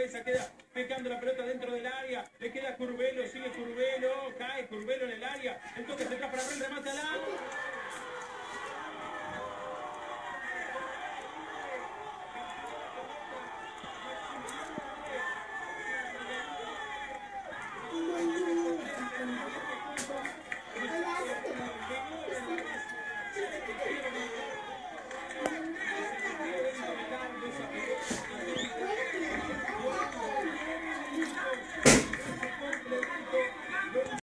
cabeza, queda pecando la pelota dentro del área, le queda Curbelo, sigue Curbelo, cae Curbelo en el área, el toque se trae para abrir el remate al área.